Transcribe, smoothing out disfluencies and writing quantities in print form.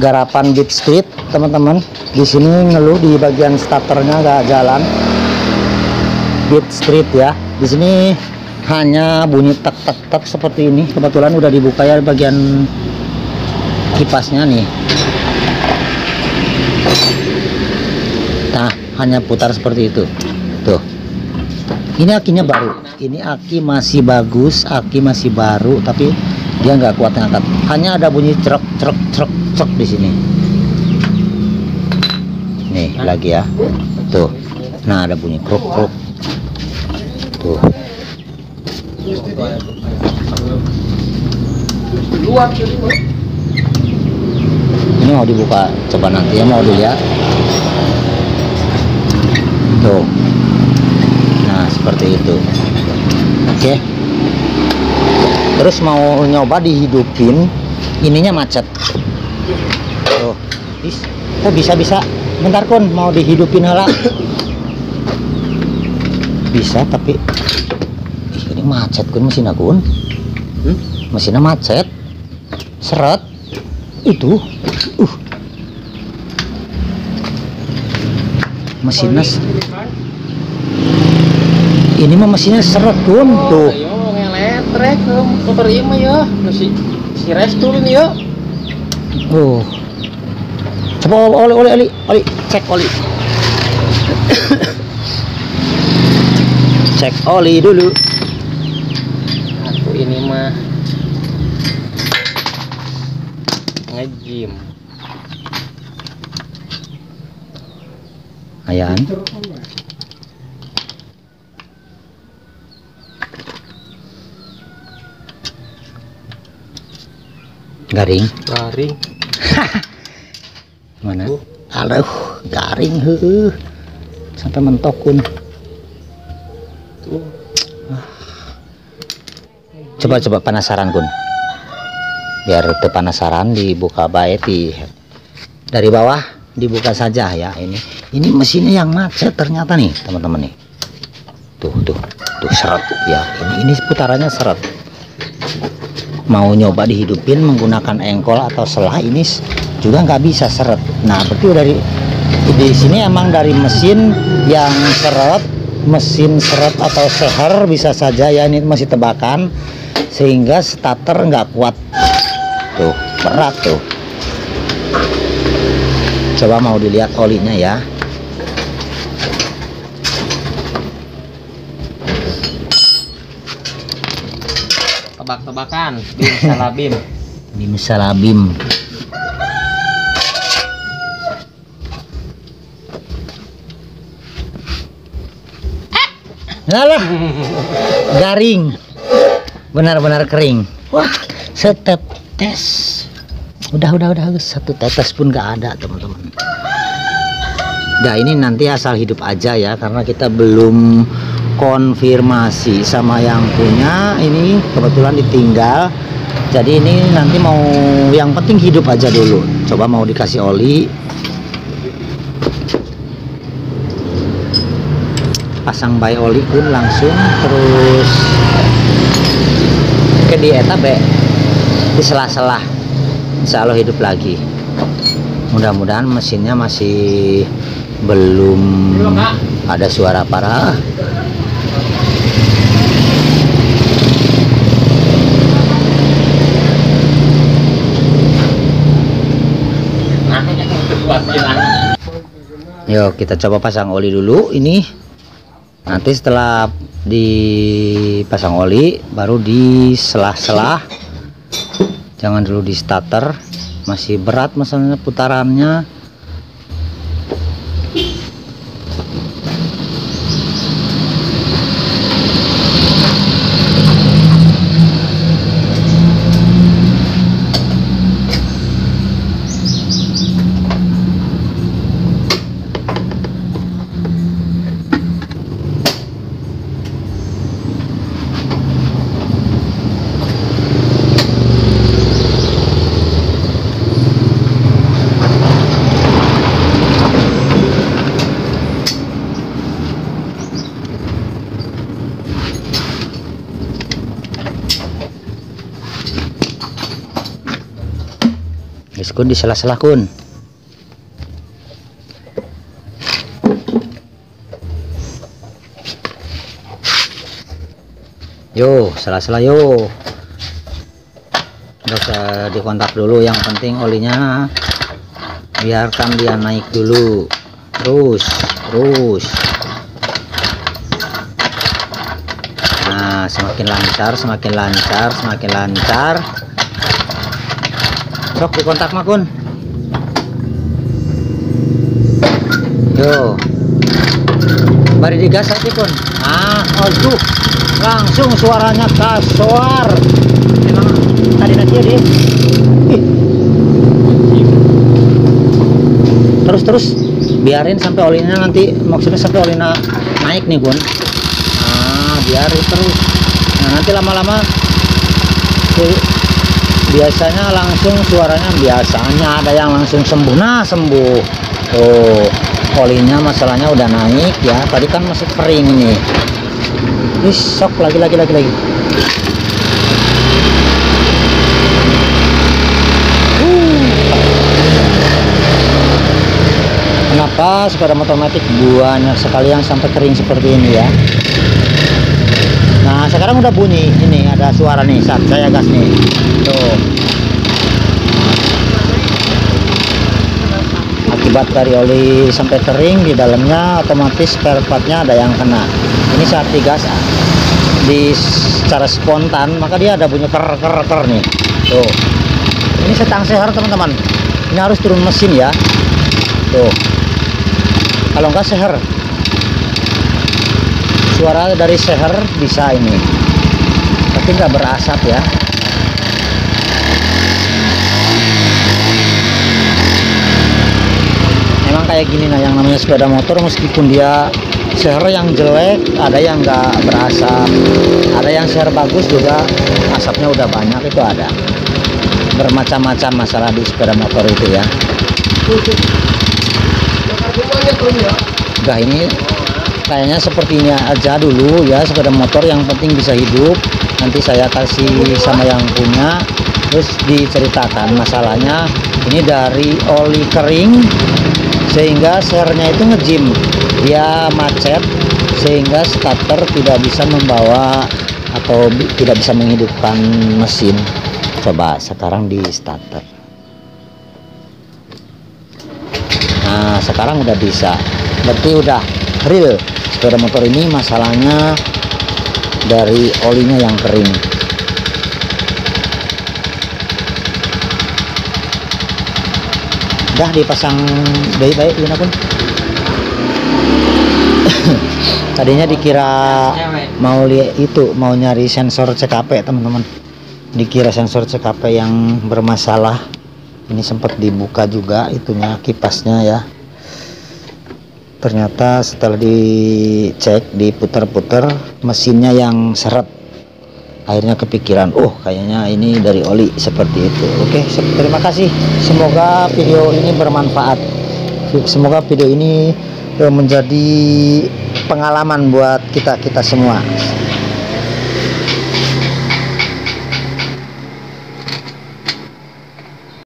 garapan Beat Street teman-teman. Di sini ngeluh di bagian starternya nggak jalan. Beat Street ya. Di sini hanya bunyi tek tek tek seperti ini. Kebetulan udah dibuka ya bagian kipasnya nih. Nah, hanya putar seperti itu. Tuh. Ini akinya baru. Ini aki masih bagus, aki masih baru, tapi dia nggak kuat ngangkat. Hanya ada bunyi truk truk truk truk di sini. Nih lagi ya. Tuh. Nah, ada bunyi kruk kruk. Tuh. Ini mau dibuka, coba nanti ya, mau dilihat. Tuh. Nah, seperti itu. Oke. Terus mau nyoba dihidupin, ininya macet. Tuh. Kok bisa-bisa? Bentar Kun, mau dihidupin hala. Bisa tapi ini macet Kun mesin Kun. Mesinnya macet. Seret. Itu. Mesinnya. Ini mah mesinnya seret Kun tuh. Trek motor ieu mah ya si restu ini ya. Coba oli cek oli. Cek oli dulu. Aku ini mah nge-gym. Ayan. Garing. Mana? Aduh, garing heuh. Sampai mentok Kun. Tuh. Coba penasaran Kun. Biar penasaran dibuka bae dari bawah dibuka saja ya ini. Ini mesinnya yang macet ternyata nih, teman-teman nih. Tuh seret ya. Ini putarannya seret. Mau nyoba dihidupin menggunakan engkol atau selah ini juga nggak bisa seret. Nah, berarti dari di sini emang dari mesin yang seret, mesin seret atau seher bisa saja ya, ini masih tebakan sehingga starter nggak kuat. Tuh, berat tuh. Coba mau dilihat olinya ya. Tebak-tebakan, bim salabim. Bim salabim. Alah, garing. Benar-benar kering. Wah, setetes. Udah satu tetes pun nggak ada, teman-teman. Nah, ini nanti asal hidup aja ya, karena kita belum konfirmasi sama yang punya. Ini kebetulan ditinggal, jadi ini nanti mau, yang penting hidup aja dulu. Coba mau dikasih oli, pasang bayi oli Kun langsung, terus ke dieta be di sela-sela, insya Allah hidup lagi. Mudah-mudahan mesinnya masih belum ada suara parah. Yuk kita coba pasang oli dulu ini. Nanti setelah dipasang oli baru di selah-selah. Jangan dulu di starter, masih berat masalahnya putarannya. Guys kun, di sela-sela kun. Yo, sela-sela yo. Nggak usah dikontak dulu, yang penting olinya biarkan dia naik dulu. Terus. Nah, semakin lancar. Sok dikontak mah kun. Yo. Bari digas aja kun. Aduh. Langsung suaranya kasuar. Memang tadi nanti dia. Terus biarin sampai olinya nanti, maksudnya sampai olinya naik nih kun. Biarin terus. Nah, nanti lama-lama biasanya langsung suaranya, biasanya ada yang langsung sembuh. Nah, sembuh. Oh, olinya masalahnya udah naik ya. Tadi kan masih kering ini. Sok lagi. Kenapa sepeda motor matic banyak sekali yang sampai kering seperti ini ya. Nah, sekarang udah bunyi. Ini ada suara nih saat saya gas nih. Tuh. Akibat dari oli sampai kering di dalamnya, otomatis spare partnya ada yang kena. Ini saat digas secara spontan, maka dia ada bunyi ker nih. Tuh. Ini setang seher teman-teman. Ini harus turun mesin ya. Tuh. Kalau enggak seher. Suara dari seher bisa ini. Tapi nggak berasap ya. Memang kayak gini nah yang namanya sepeda motor, meskipun dia seher yang jelek, ada yang nggak berasap, ada yang seher bagus juga asapnya udah banyak, itu ada. Bermacam-macam masalah di sepeda motor itu ya. Enggak, ini kayaknya sepertinya aja dulu ya, sepeda motor yang penting bisa hidup. Nanti saya kasih sama yang punya, terus diceritakan masalahnya. Ini dari oli kering sehingga sehernya itu ngejim, dia macet sehingga starter tidak bisa membawa atau tidak bisa menghidupkan mesin. Coba sekarang di starter. Nah, sekarang udah bisa, berarti udah real sepeda motor ini masalahnya dari olinya yang kering. Udah dipasang baik-baik gimana pun. Tadinya dikira mau lihat itu, mau nyari sensor CKP teman-teman, dikira sensor CKP yang bermasalah. Ini sempat dibuka juga itunya, kipasnya ya. Ternyata setelah dicek, diputar-putar, mesinnya yang seret. Akhirnya kepikiran, kayaknya ini dari oli, seperti itu. Oke, terima kasih. Semoga video ini bermanfaat. Semoga video ini menjadi pengalaman buat kita semua.